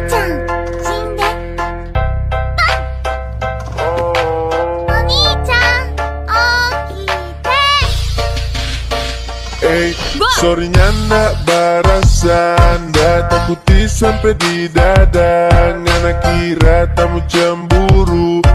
Sorrynya ndak barasanda, takuti sampai di dada. Ngana kira tamu cemburu.